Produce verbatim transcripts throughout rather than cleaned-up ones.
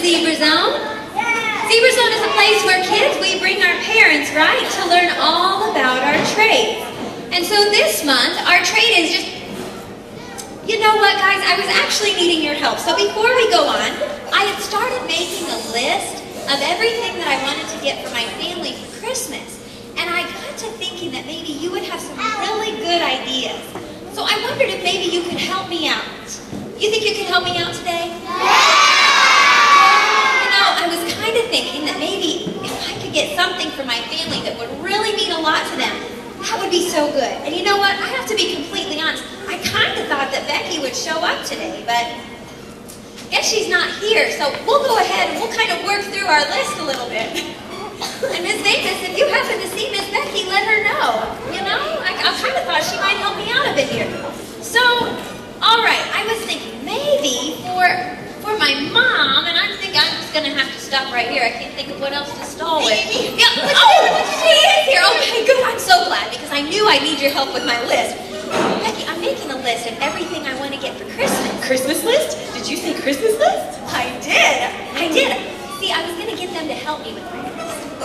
ZebraZone? ZebraZone is a place where kids, we bring our parents, right, to learn all about our trades. And so this month, our trade is just, you know what, guys, I was actually needing your help. So before we go on, I had started making a list of everything that I wanted to get for my family for Christmas. And I got to thinking that maybe you would have some really good ideas. So I wondered if maybe you could help me out. You think you can help me out today? You know, I was kind of thinking that maybe if I could get something for my family that would really mean a lot to them, that would be so good. And you know what? I have to be completely honest. I kind of thought that Becky would show up today, but I guess she's not here. So we'll go ahead and we'll kind of work through our list a little bit. And Miss Davis, if you happen to see Miss Becky, let her know. You know, I, I kind of thought she might help me out a bit here. So, all right, I was thinking maybe for for my mom, and I think I'm just gonna have to stop right here. I can't think of what else to stall with. Yeah. Oh, she is here. Okay, good. I'm so glad because I knew I'd need your help with my list. Becky, I'm making a list of everything I want to get for Christmas. Christmas list? Did you say Christmas list? I did. I did. See, I was gonna get them to help me with my list.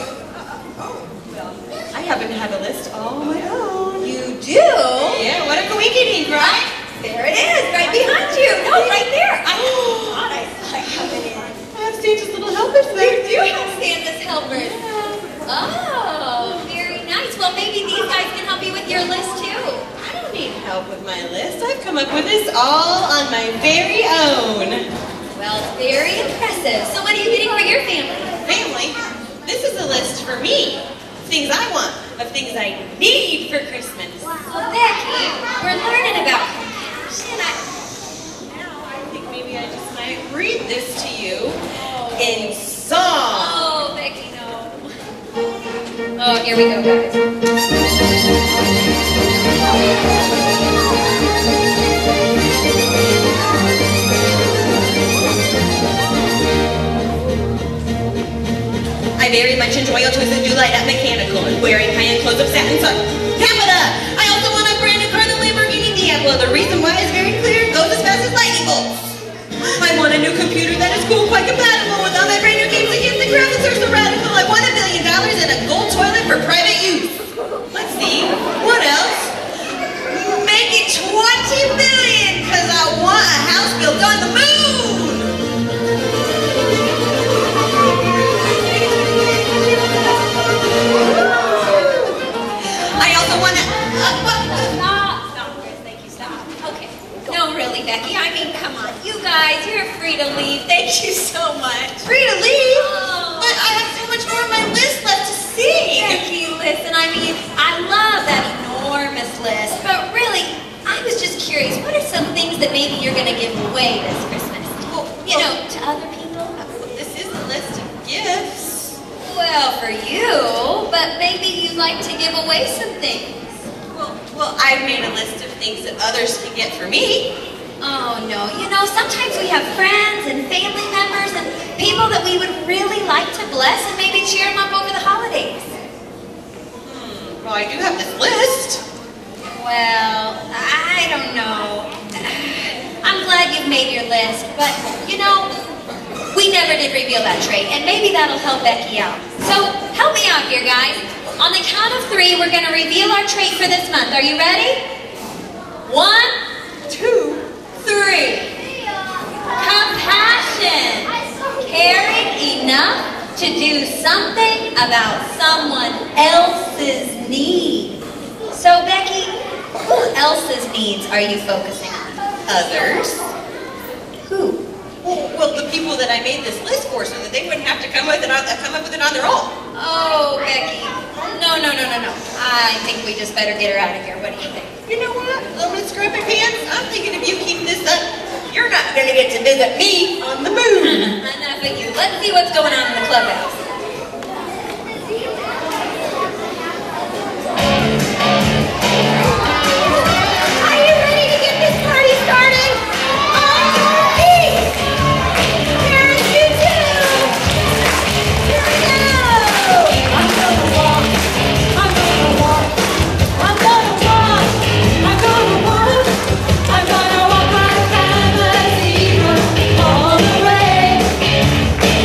I happen to have a list all my own. You do? Yeah, what a coinky-dink, right? There it is, right behind you. No, right there. I thought I saw it coming in. I have Santa's little helpers there. You do have Santa's helpers. Oh, very nice. Well, maybe these guys can help you with your list, too. I don't need help with my list. I've come up with this all on my very own. Well, it's very impressive. So what are you getting for your family? Family? This is a list for me. Things I want, of things I need for Christmas. Well, Becky, we're learning about compassion. I, I think maybe I just might read this to you oh. in song. Oh, Becky, no. Oh, here we go, guys. I very much enjoy a twisted new light at mechanical and wearing high-end clothes of satin sun. Capita! I also want a brand new car, the Lamborghini Diablo. The reason why is very clear. It goes as fast as lightning bolts. I want a new computer that is cool, quite compatible with all my brand new games against the graphics are so radical. I want a billion dollars and a gold toilet for private use. Let's see. What else? Make it twenty billion because I want a house built on the moon. Becky, I mean, come on. You guys, you're free to leave. Thank you so much. Free to leave? Oh. But I have so much more on my list left to see. Becky, listen, I mean, I love that enormous list. But really, I was just curious, what are some things that maybe you're going to give away this Christmas? Well, you well, know, to other people? This is a list of gifts. Well, for you, but maybe you'd like to give away some things. Well, well, I've made a list of things that others can get for me. Oh, no. You know, sometimes we have friends and family members and people that we would really like to bless and maybe cheer them up over the holidays. Hmm. Well, I do have this list. Well, I don't know. I'm glad you've made your list, but, you know, we never did reveal that trait, and maybe that'll help Becky out. So, help me out here, guys. On the count of three, we're going to reveal our trait for this month. Are you ready? One, two, three. Compassion. Caring enough to do something about someone else's need. So, Becky, who else's needs are you focusing on? Others. Who? Well, well, the people that I made this list for so that they wouldn't have to come, with it on, come up with it on their own. Oh, Becky. No, no, no, no, no. I think we just better get her out of here. What do you think? You know what, little Miss Scrumpy Pants? I'm thinking if you keep this up, you're not going to get to visit me on the moon. Enough of you. Let's see what's going on in the clubhouse. Are you ready to get this party started? Oh, peace! Parents, you too! Here we go! I'm gonna walk. I'm gonna walk. I'm gonna walk. I'm gonna walk. I'm gonna walk right down the zebra all the way.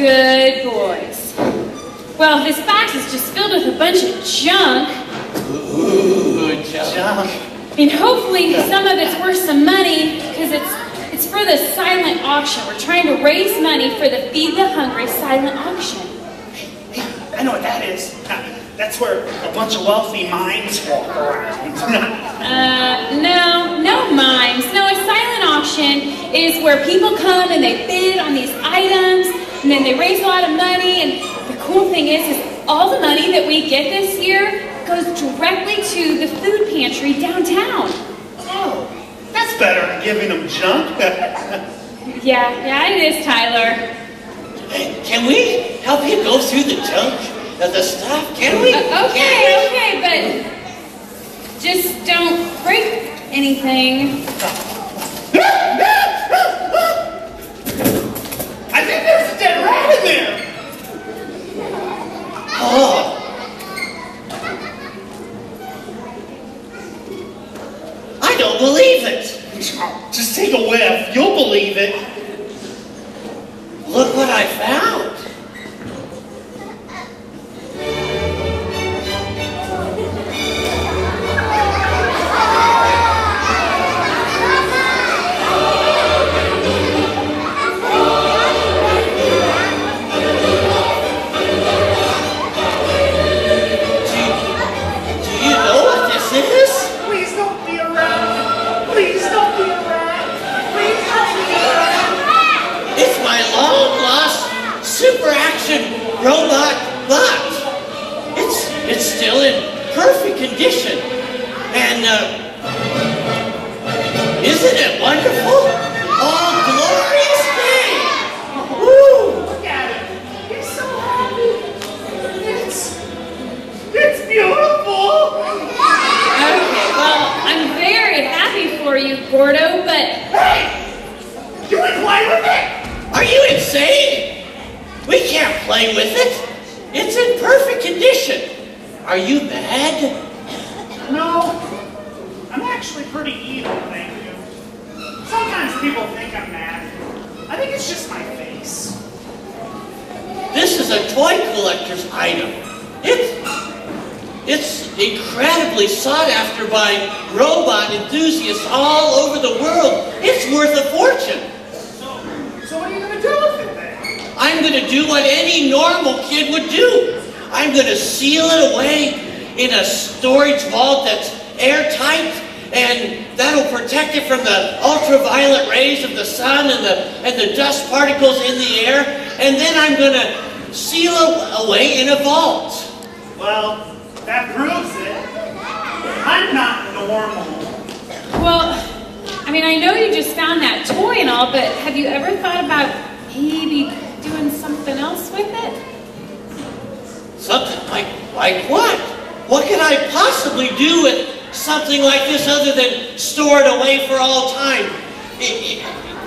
Good boys. Well, this box is just filled with a bunch of junk. Ooh, junk. And hopefully some of it's worth some money, because it's it's for the silent auction. We're trying to raise money for the Feed the Hungry silent auction. Hey, I know what that is. That's where a bunch of wealthy mimes walk around. uh, no, no mimes. No, a silent auction is where people come and they bid on these items, and then they raise a lot of money. And the cool thing is, is all the money that we get this year goes directly to the food pantry downtown. Oh, that's better than giving them junk. Yeah, yeah, it is, Tyler. Hey, can we help you go through the junk of the stuff? Can we? Uh, okay, okay, but just don't break anything. I think there's a dead rat in there. Oh. I don't believe it. Just take a whiff. You'll believe it. Look what I found. Super action robot bot. It's it's still in perfect condition, and uh, isn't it wonderful? Oh, glorious day! Woo! Look at it. He's so happy. It's it's beautiful. Okay, well, I'm very happy for you, Gordo, but hey, you want to play with it? Are you insane? We can't play with it. It's in perfect condition. Are you mad? No, I'm actually pretty evil, thank you. Sometimes people think I'm mad. I think it's just my face. This is a toy collector's item. It's, it's incredibly sought after by robot enthusiasts all over the world. It's worth a fortune. So, so what are you going to do with it then? I'm going to do what any normal kid would do. I'm going to seal it away in a storage vault that's airtight, and that'll protect it from the ultraviolet rays of the sun and the, and the dust particles in the air, and then I'm going to seal it away in a vault. Well, that proves it. I'm not normal. well, I mean, I know you just found that toy and all, but have you ever thought about maybe doing something else with it? Something like, like what? What can I possibly do with something like this other than store it away for all time? It, it,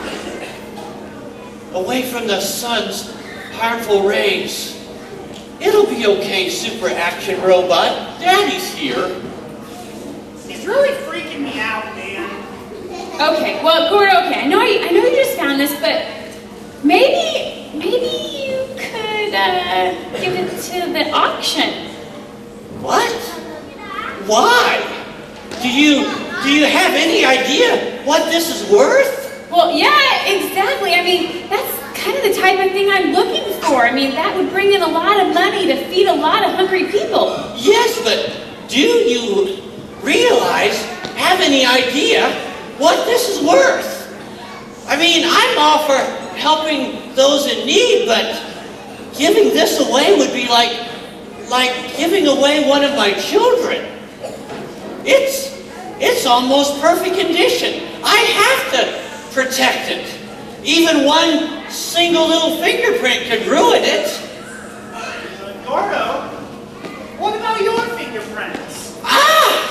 away from the sun's harmful rays. It'll be okay, Super Action Robot. Daddy's here. He's really freaking me out, man. Okay, well, Gordo, okay, I know you, I know you just found this, but maybe, maybe you could uh, give it to the auction. What? Why? Do you, do you have any idea what this is worth? Well, yeah, exactly. I mean, that's kind of the type of thing I'm looking for. I mean, that would bring in a lot of money to feed a lot of hungry people. Yes, but do you realize, have any idea what this is worth? I mean, I'm all for helping those in need, but giving this away would be like, like giving away one of my children. It's, it's almost perfect condition. I have to protect it. Even one single little fingerprint could ruin it. Gordo, what about your fingerprints? Ah!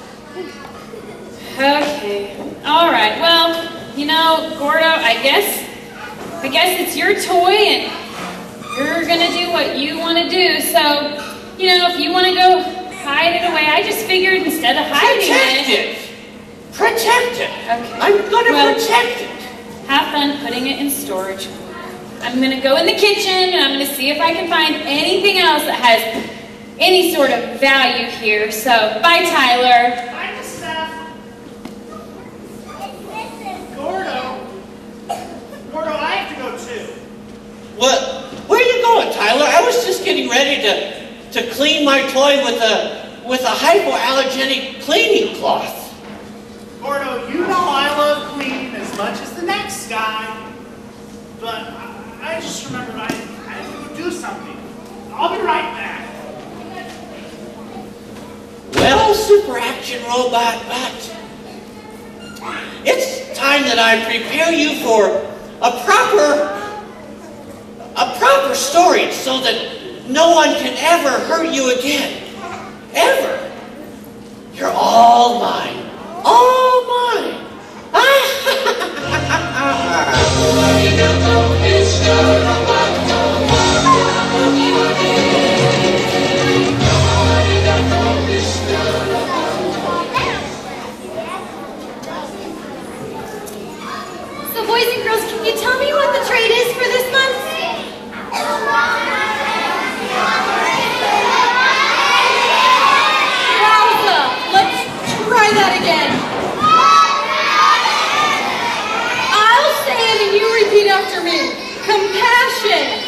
Okay. All right. Well, you know, Gordo, I guess, I guess it's your toy, and you're gonna do what you want to do. So, you know, if you want to go hide it away, I just figured instead of hiding Protect it, it. Protect it. Okay. I'm gonna Well, protect it. have fun putting it in storage. I'm gonna go in the kitchen and I'm gonna see if I can find anything else that has any sort of value here. So, bye, Tyler. Bye, Miss Steph. Gordo. Gordo, I have to go too. What? Where are you going, Tyler? I was just getting ready to to clean my toy with a with a hypoallergenic cleaning cloth. Gordo, you know I love cleaning as much as the next guy, but I, I just remembered I, I have to go do something. I'll be right back. Well, Super Action Robot, but it's time that I prepare you for a proper a proper storage so that no one can ever hurt you again. Ever. You're all mine. All mine. So boys and girls, can you tell me what the trade is for this month? Wowza! Let's try that again. I'll say it and you repeat after me. Compassion.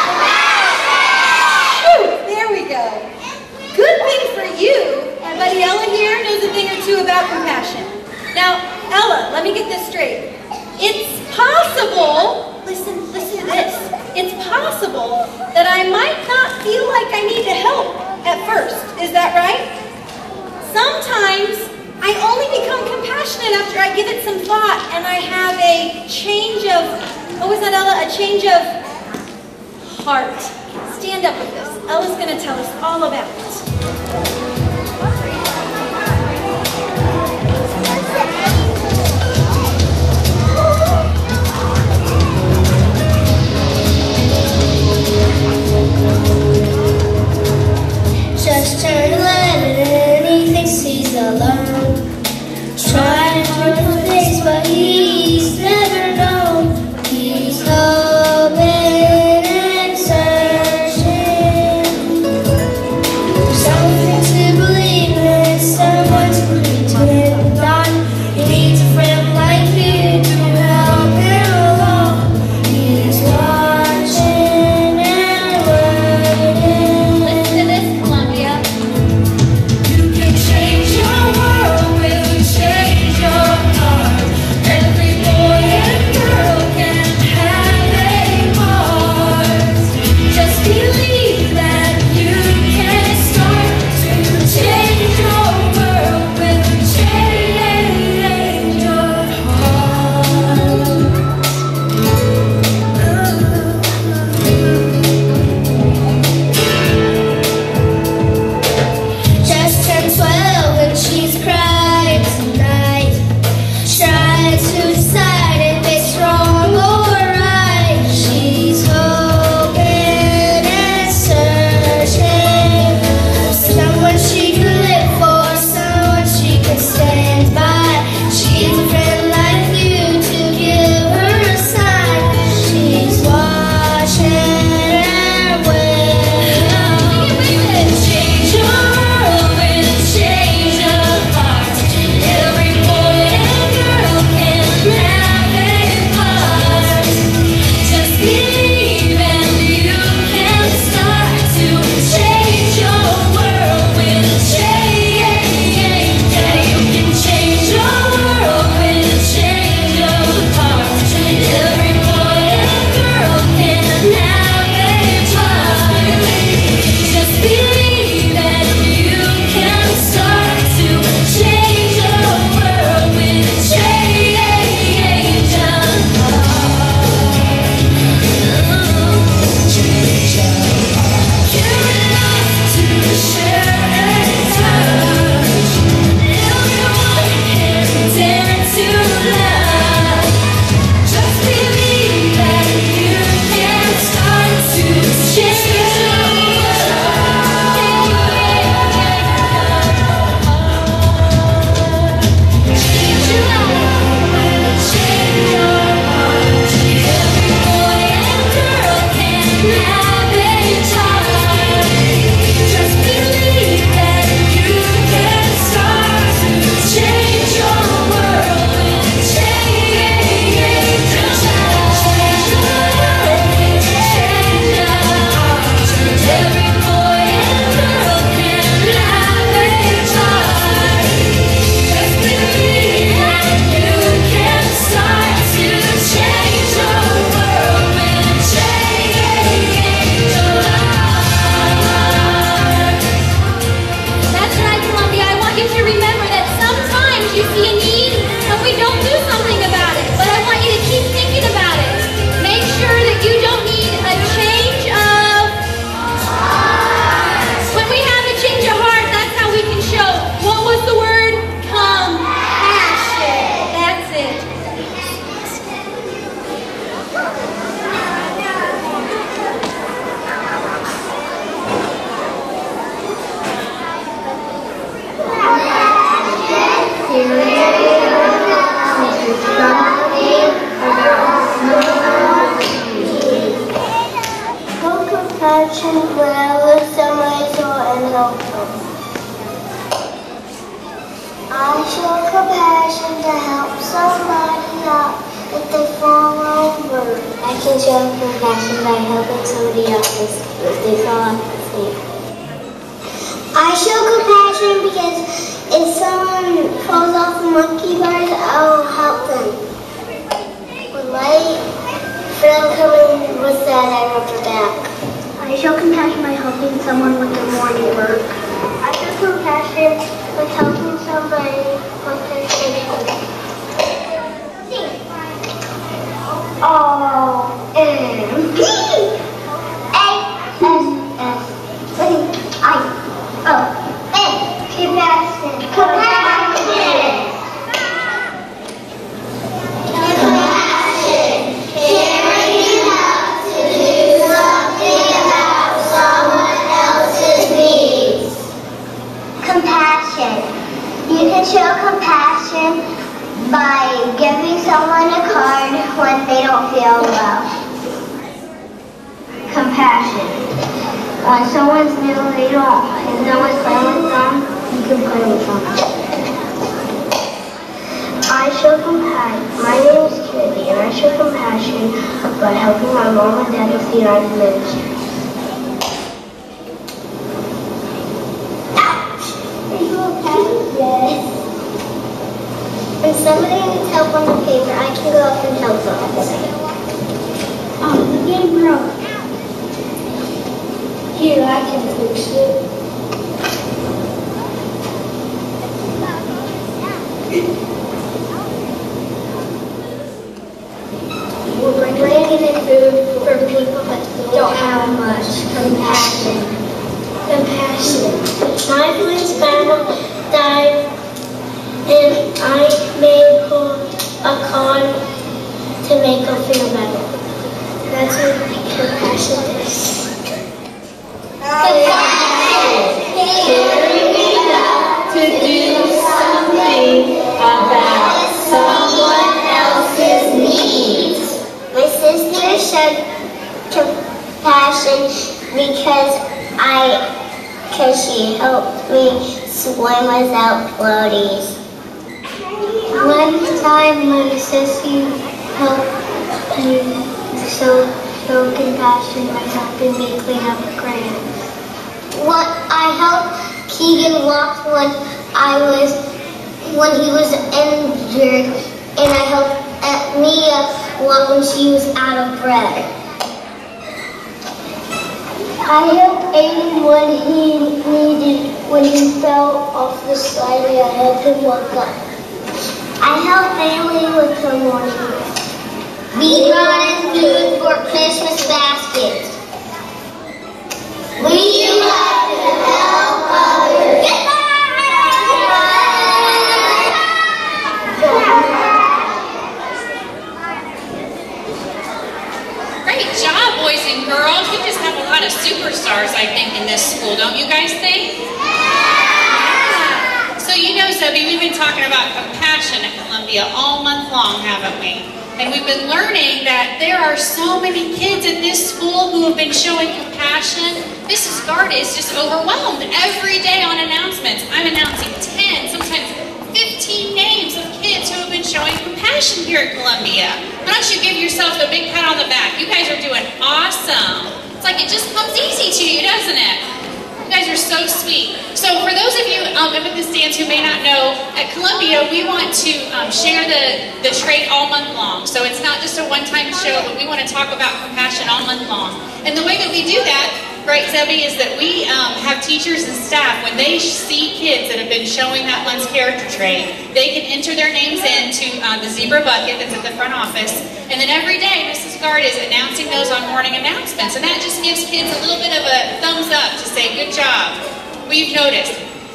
Whew, there we go. Good thing for you, my buddy Ella here knows a thing or two about compassion. Now, Ella, let me get this straight. It's possible, listen, listen to this. It's possible that I might not feel like I need to help at first. Is that right? Sometimes I only become compassionate after I give it some thought and I have a change of, what was that, Ella? A change of heart. Stand up with us. Ella's going to tell us all about it. Just turn to let it and he thinks he's alone. Trying to face what he's never known. He's hoping and searching for something to compassion when I was somewhere and help them. I show compassion to help somebody out if they fall over. I can show compassion by helping somebody else if they fall asleep. I show compassion because if someone falls off a monkey bars, I'll help them. When my friend coming was sad, I rub her back. I show compassion by helping someone with their morning work. I show compassion with helping somebody with their schedule. O M P A S S I O N Compassion. Compassion. Compassion. Caring enough to do something about someone else's needs. Compassion. You can show compassion by giving someone a card when they don't feel well. Compassion. When someone's new, they don't, and no one's playing with them, you can play with them. I show compassion. My name is Kennedy, and I show compassion by helping my mom and dad with the art ministry. Yes. When somebody needs help on the paper, I can go up and help them. Oh, the game broke. Here, I can fix it. We're bringing in food for people that don't have much. Compassion. Compassion. My friend's grandma died, and I made her a card to make her feel better. That's what compassion is. Compassion. Caring enough to do something about someone else's needs. My sister showed compassion because I, because she helped me swim without floaties. One time my sister helped me show, show compassion by helping me clean up crayons. What I helped Keegan walk when I was when he was injured, and I helped Mia walk when she was out of breath. I helped Aiden when he needed, when he fell off the slide, and I helped him walk up. I helped Bailey with her morning work. We brought in food for Christmas baskets. We like to help others. Great job, boys and girls. We just have a lot of superstars, I think, in this school, don't you guys think? Yeah. So you know, Zebby, we've been talking about compassion at Columbia all month long, haven't we? And we've been learning that there are so many kids at this school who have been showing compassion. Missus Garda is just overwhelmed every day on announcements. I'm announcing ten, sometimes fifteen names of kids who have been showing compassion here at Columbia. Why don't you give yourselves a big pat on the back? You guys are doing awesome. It's like it just comes easy to you, doesn't it? You guys are so sweet. So for those of you um, up at the stands who may not know, at Columbia we want to um, share the, the trait all month long. So it's not just a one-time show, but we want to talk about compassion all month long. And the way that we do that, right, Zebby, is that we um, have teachers and staff, when they see kids that have been showing that month's character trait, they can enter their names into uh, the zebra bucket that's at the front office. And then every day, Missus Gard is announcing those on morning announcements. And that just gives kids a little bit of a thumbs up to say, good job. We've noticed.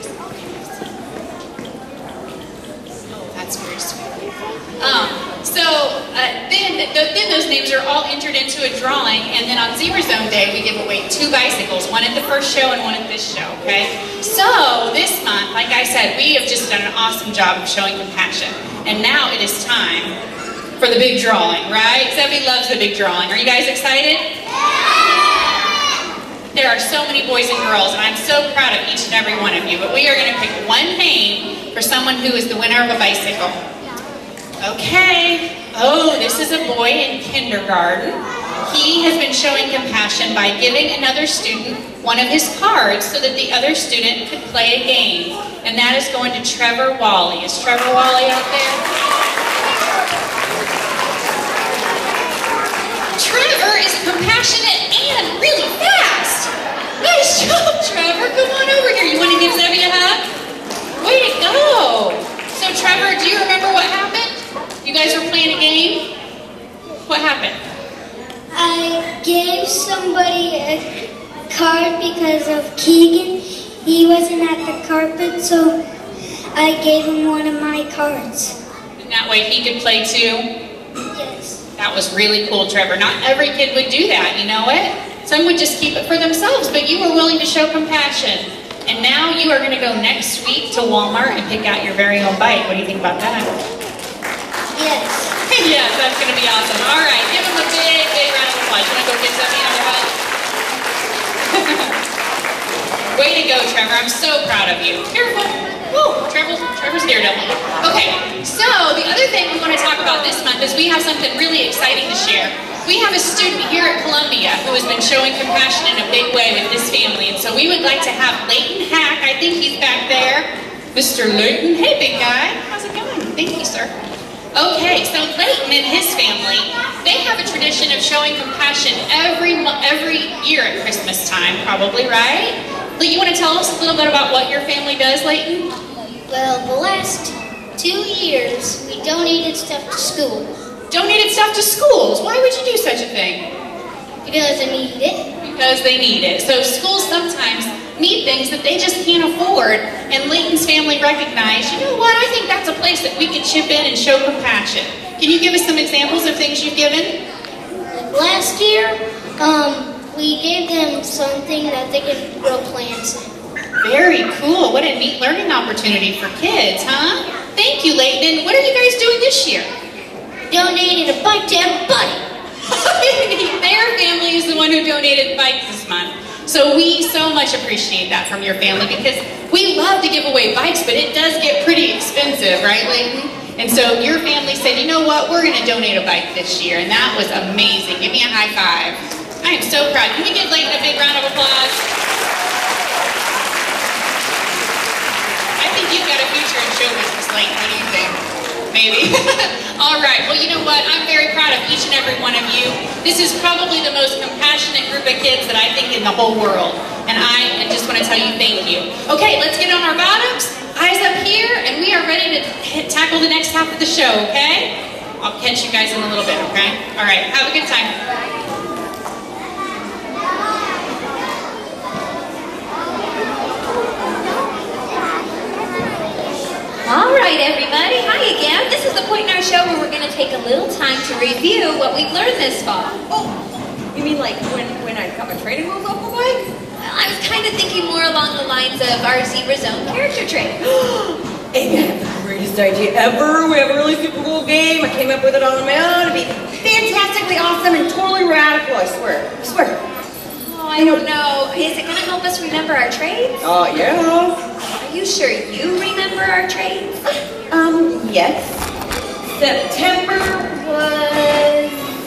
That's very sweet. Um, so uh, then, th then those names are all entered into a drawing, and then on ZebraZone Day we give away two bicycles, one at the first show and one at this show, okay? So this month, like I said, we have just done an awesome job of showing compassion, and now it is time for the big drawing, right? Zebby loves the big drawing. Are you guys excited? Yeah! there are so many boys and girls, and I'm so proud of each and every one of you, but we are going to pick one name for someone who is the winner of a bicycle. Okay. Oh, this is a boy in kindergarten. He has been showing compassion by giving another student one of his cards so that the other student could play a game. And that is going to Trevor Wally. Is Trevor Wally out there? Trevor is compassionate and really fast. Nice job, Trevor. Come on over here. You want to give Zebby a hug? Way to go. So, Trevor, do you remember what happened? You guys were playing a game? What happened? I gave somebody a card because of Keegan. He wasn't at the carpet, so I gave him one of my cards. And that way he could play too? Yes. That was really cool, Trevor. Not every kid would do that, you know it? Some would just keep it for themselves, but you were willing to show compassion. And now you are going to go next week to Walmart and pick out your very own bike. What do you think about that? Yes. Yes, that's going to be awesome. All right, give him a big, big round of applause. You want to go give Zebby another hug? Way to go, Trevor. I'm so proud of you. Careful. Woo, Trevor, Trevor's daredevil. Okay, so the other thing we want to talk about this month is we have something really exciting to share. We have a student here at Columbia who has been showing compassion in a big way with this family, and so we would like to have Leighton Hack, I think he's back there. Mister Leighton, hey big guy, how's it going? Thank you, sir. Okay, so Leighton and his family, they have a tradition of showing compassion every every year at Christmas time, probably, right? You want to tell us a little bit about what your family does, Leighton? Well, the last two years, we donated stuff to school. Donated stuff to schools? Why would you do such a thing? Because I needed it. Because they need it. So schools sometimes need things that they just can't afford, and Leighton's family recognized, you know what, I think that's a place that we could chip in and show compassion. Can you give us some examples of things you've given? Like last year, um, we gave them something that they could grow plants in. Very cool. What a neat learning opportunity for kids, huh? Thank you, Leighton. What are you guys doing this year? Donated a bike to everybody. Their family is the one who donated bikes this month. So we so much appreciate that from your family because we love to give away bikes, but it does get pretty expensive, right, Leighton? And so your family said, you know what, we're going to donate a bike this year, and that was amazing. Give me a high five. I am so proud. Can we give Leighton a big round of applause? I think you've got a future in show business, Leighton. What do you think? Maybe. All right. Well, you know what? I'm very proud of each and every one of you. This is probably the most compassionate group of kids that I think in the whole world. And I just want to tell you thank you. Okay, let's get on our bottoms, eyes up here, and we are ready to tackle the next half of the show, okay? I'll catch you guys in a little bit, okay? All right. Have a good time. All right, everybody. Hi again. This is the point in our show where we're going to take a little time to review what we've learned this fall. Oh, you mean like when, when I cut my training wheels off my bike? Well, I was kind of thinking more along the lines of our ZebraZone character trait. Amy, I have the greatest idea ever. We have a really super cool game. I came up with it on my own. It'd be fantastically awesome and totally radical, I swear. I swear. Oh, I don't know. Is it going to help us remember our traits? Oh, uh, yeah. Are you sure you remember our traits? Um, yes. September was...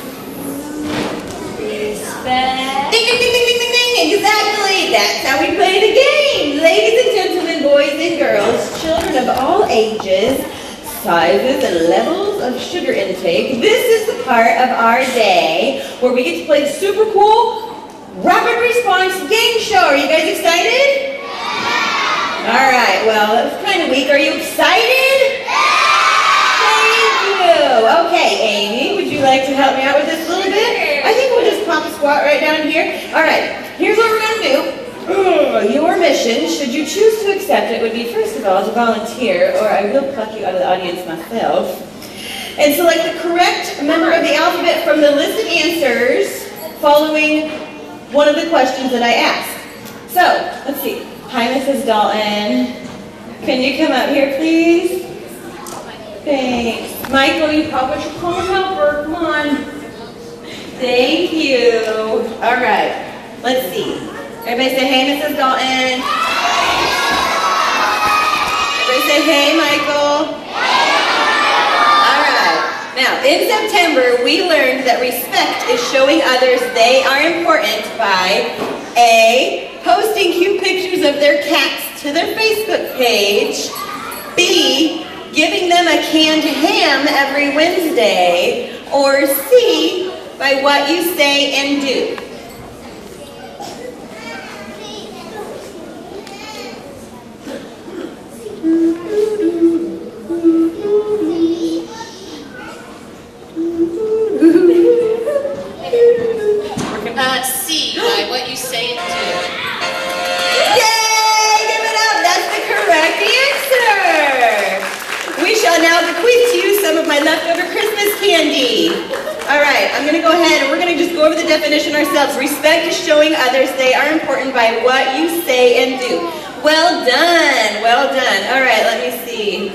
Respect. Ding, ding, ding, ding, ding, ding, ding. Exactly. That's how we play the game. Ladies and gentlemen, boys and girls, children of all ages, sizes, and levels of sugar intake, this is the part of our day where we get to play the super cool rapid response game show. Are you guys excited? All right, well, that was kind of weak. Are you excited? Thank you. Okay, Amy, would you like to help me out with this a little bit? I think we'll just pop a squat right down here. All right, here's what we're going to do. Your mission, should you choose to accept it, would be, first of all, to volunteer, or I will pluck you out of the audience myself, and select the correct member of the alphabet from the list of answers following one of the questions that I asked. So, let's see. Hi, Missus Dalton. Can you come up here, please? Thanks. Michael, you probably should call a helper. Come on. Thank you. All right. Let's see. Everybody say, hey, Missus Dalton. Everybody say, hey, Michael. All right. Now, in September, we learned that respect is showing others they are important by A, posting cute pictures of their cats to their Facebook page, B, giving them a canned ham every Wednesday, or C, by what you say and do. Uh, C, by what you say and do. Yay! Give it up! That's the correct answer! We shall now bequeath to you some of my leftover Christmas candy. All right, I'm going to go ahead and we're going to just go over the definition ourselves. Respect is showing others they are important by what you say and do. Well done, well done. All right, let me see.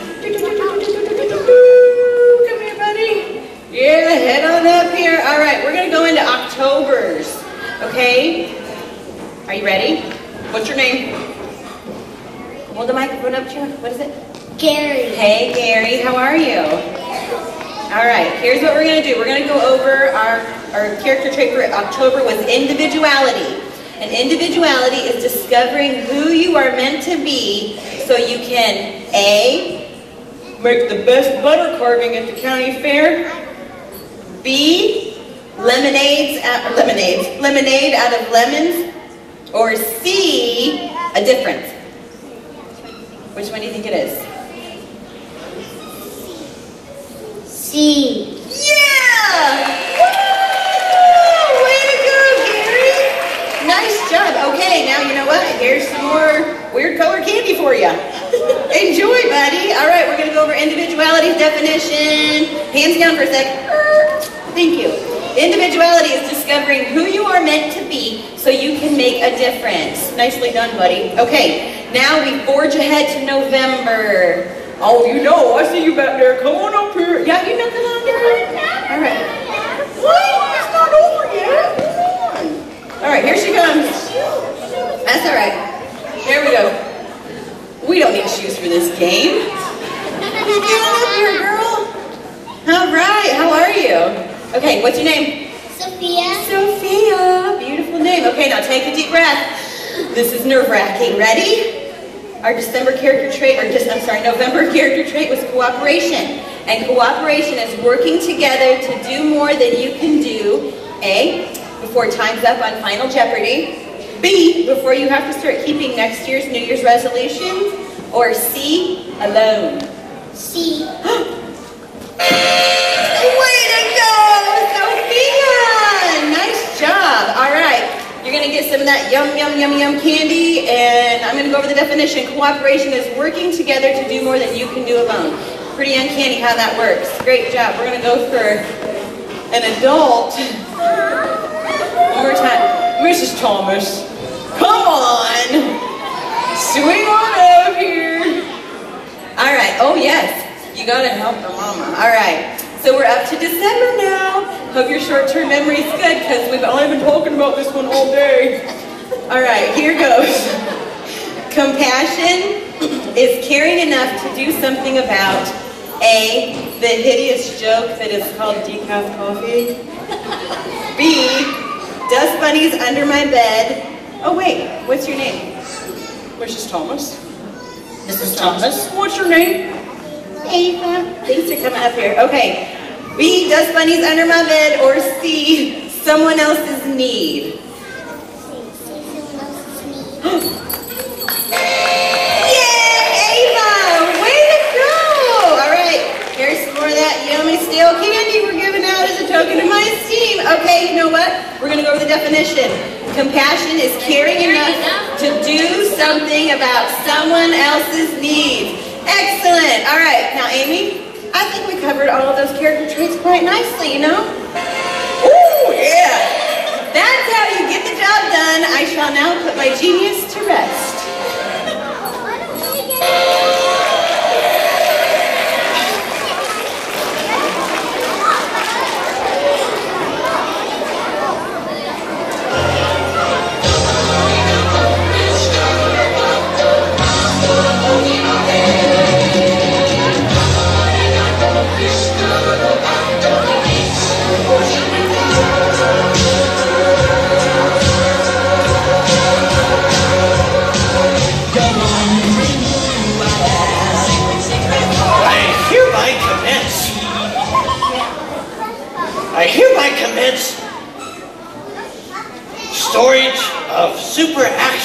Come here, buddy. Yeah, head on up here. All right, we're going to go into Octobers, okay? Are you ready? What's your name? Hold the microphone up to you. What is it? Gary. Hey, Gary, how are you? All right, here's what we're going to do. We're going to go over our, our character trait for October with individuality. And individuality is discovering who you are meant to be so you can A, make the best butter carving at the county fair, B, lemonades, out, lemonades, lemonade out of lemons, or C, a difference. Which one do you think it is? C. Yeah! Woo! Way to go, Gary! Nice job. Okay, now you know what? Here's some more weird colored candy for you. Enjoy, buddy. All right, we're going to go over individuality definition. Hands down for a sec. Thank you. Individuality is discovering who you are meant to be so you can make a difference. Nicely done, buddy. Okay, now we forge ahead to November. Oh, you know, I see you back there. Come on up here. Yeah, you know, come on down. All right. Wait, it's not over yet. Come on. All right, here she comes. That's all right. There we go. We don't need shoes for this game. Get up here, girl. All right, how are you? Okay, what's your name? Sophia. Sophia. Beautiful name. Okay, now take a deep breath. This is nerve-wracking. Ready? Our December character trait, or just, I'm sorry, November character trait was cooperation. And cooperation is working together to do more than you can do. A, before time's up on Final Jeopardy. B, before you have to start keeping next year's New Year's resolutions. Or C, alone. C. Way to go, Sophia! Nice job. All right. You're going to get some of that yum, yum, yum, yum candy, and I'm going to go over the definition. Cooperation is working together to do more than you can do alone. Pretty uncanny how that works. Great job. We're going to go for an adult. One more time. Missus Thomas, come on. Swing on up here. All right. Oh, yes. You got to help her mama. All right. So we're up to December now. Hope your short-term memory is good because we've only been talking about this one all day. All right, here goes. Compassion is caring enough to do something about A, the hideous joke that is called decaf coffee. B, dust bunnies under my bed. Oh wait, what's your name? Missus Thomas. Missus Thomas. What's your name? Ava. Thanks for coming up here. Okay. B, dust bunnies under my bed, or C, someone else's need. Yay, Ava! Way to go! All right, here's some more of that yummy stale candy we're giving out as a token of my esteem. Okay, you know what? We're going to go over the definition. Compassion is caring enough to do something about someone else's needs. Excellent. All right, now Amy, I think we covered all of those character traits quite nicely, you know? Ooh, yeah. That's how you get the job done. I shall now put my genius to rest.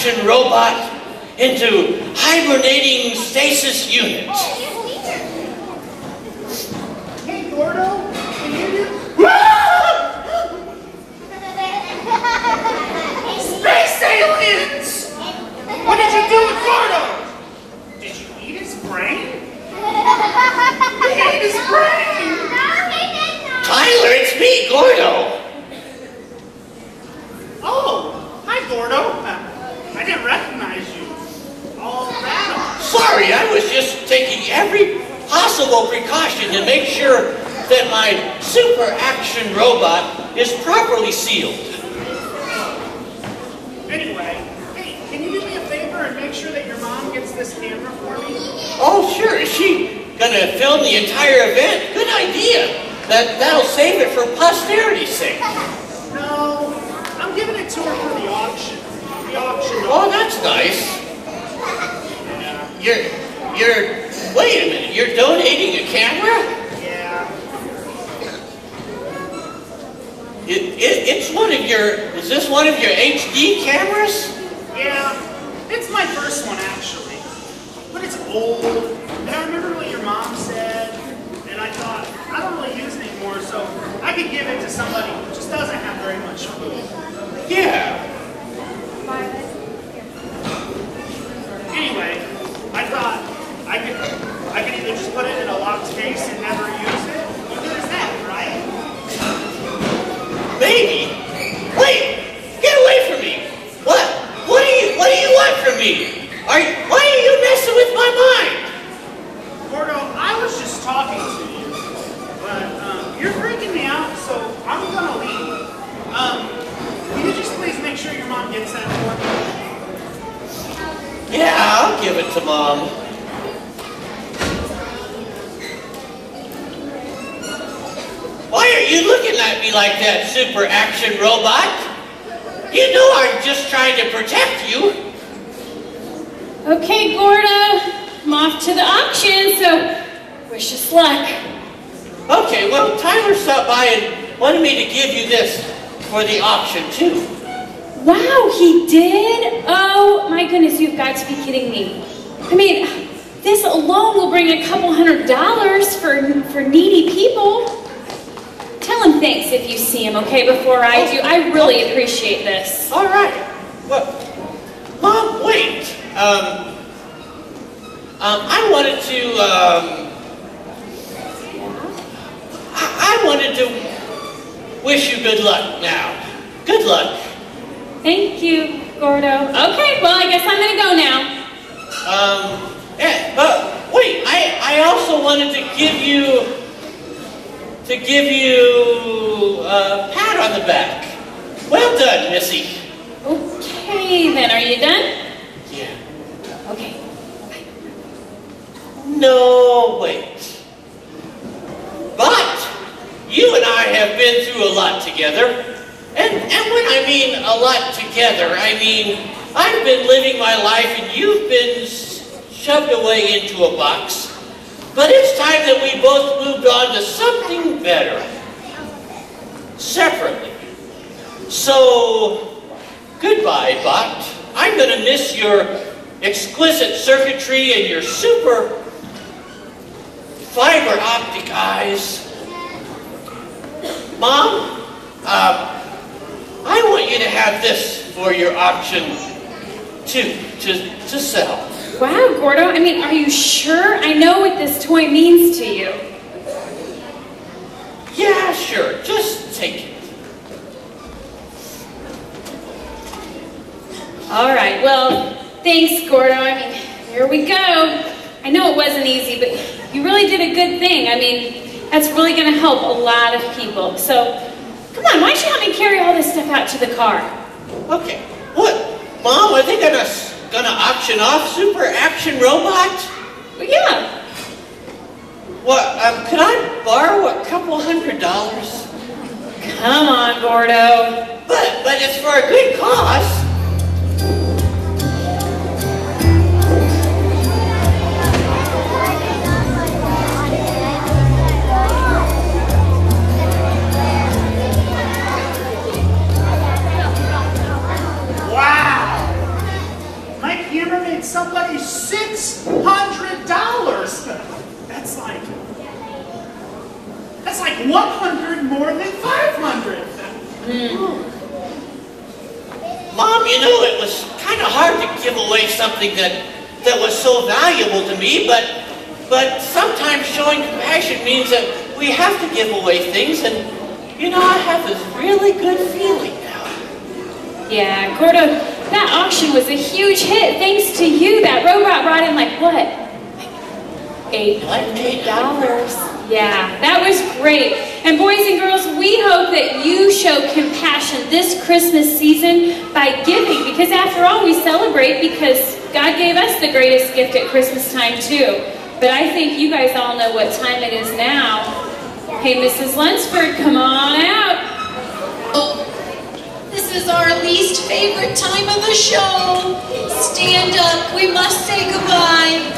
action robot into hibernating stasis unit. Hey, Gordo, can you do... Space aliens! What did you do with Gordo? Did you eat his brain? You ate his brain! Tyler, it's me, Gordo. Oh, hi, Gordo. Uh, I didn't recognize you. All rattled. Sorry, I was just taking every possible precaution to make sure that my super action robot is properly sealed. Anyway, hey, can you do me a favor and make sure that your mom gets this camera for me? Oh, sure. Is she gonna film the entire event? Good idea. That, that'll save it for posterity's sake. No, I'm giving it to her for the auction. The auction. Oh, that's nice. Yeah. You're, you're, wait a minute, you're donating a camera? Yeah. It, it, it's one of your, is this one of your H D cameras? Yeah, it's my first one, actually. But it's old, and I remember what your mom said, and I thought, I don't really use it anymore, so I could give it to somebody who just doesn't have very much food. Yeah. Anyway, I thought I could I could either just put it in a locked case and never use it. You good as that, right? Maybe. Wait! Get away from me! What? What do you what do you want from me? Are you, why are you messing with my mind? Gordo, I was just talking to you. But um, you're freaking me out, so I'm gonna leave. Um, can you just please make sure your mom gets that for me? Yeah, I'll give it to Mom. Why are you looking at me like that, super action robot? You know I'm just trying to protect you. Okay, Gordo, I'm off to the auction, so wish us luck. Okay, well, Tyler stopped by and wanted me to give you this for the auction, too. Wow, he did? Oh my goodness, you've got to be kidding me. I mean, this alone will bring a couple hundred dollars for, for needy people. Tell him thanks if you see him, okay, before I do. I really appreciate this. All right. Well, Mom, wait. Um, um, I wanted to, um, I, I wanted to wish you good luck now. Good luck. Thank you, Gordo. Okay, well, I guess I'm gonna go now. Um, yeah, but wait, I, I also wanted to give you, to give you a pat on the back. Well done, Missy. Okay, then, are you done? Yeah. Okay. No, wait. But you and I have been through a lot together. And, and when I mean a lot together, I mean I've been living my life and you've been shoved away into a box. But it's time that we both moved on to something better. Separately. So, goodbye, Bot. I'm going to miss your exquisite circuitry and your super fiber optic eyes. Mom, uh, I want you to have this for your auction, too, to, to sell. Wow, Gordo, I mean, are you sure? I know what this toy means to you. Yeah, sure, just take it. All right, well, thanks, Gordo. I mean, here we go. I know it wasn't easy, but you really did a good thing. I mean, that's really going to help a lot of people. So, come on, why don't you help me carry all this stuff out to the car? Okay. What? Mom, are they gonna gonna auction off Super Action Robot? Well, yeah. What? Um, could I borrow a couple hundred dollars? Come on, Gordo. But but it's for a good cause. somebody six hundred dollars. That's like, that's like one hundred more than five hundred. Mm. Mom, you know, it was kind of hard to give away something that, that was so valuable to me, but, but sometimes showing compassion means that we have to give away things, and, you know, I have this really good feeling now. Yeah, Gordo, that auction was a huge hit. Thanks to you, that robot brought in like what? eight hundred dollars. Yeah, that was great. And boys and girls, we hope that you show compassion this Christmas season by giving, because after all, we celebrate because God gave us the greatest gift at Christmas time too. But I think you guys all know what time it is now. Hey, Missus Lunsford, come on out. Oh, this is our least favorite time of the show. Stand up, we must say goodbye.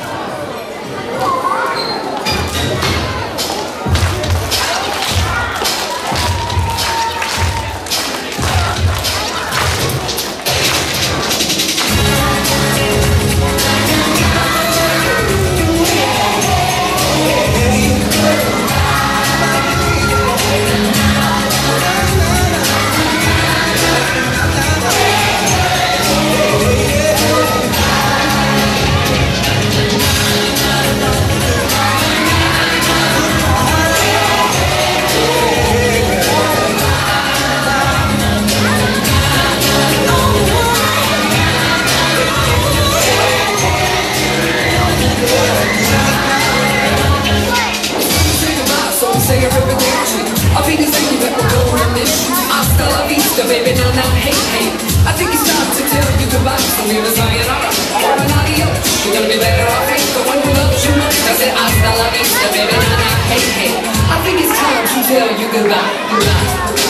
Baby, no, not hate, hate. I think it's time to tell you goodbye. So we're a sayonara or an adios. You're gonna be better off hate the one who loves you most. I said hasta la vista, baby, no, not hate, hate. I think it's time to tell you goodbye, goodbye.